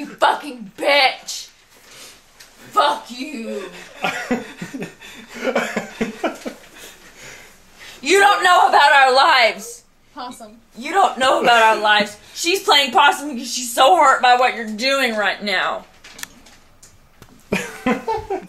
You fucking bitch! Fuck you! You don't know about our lives! Possum. You don't know about our lives. She's playing possum because she's so hurt by what you're doing right now.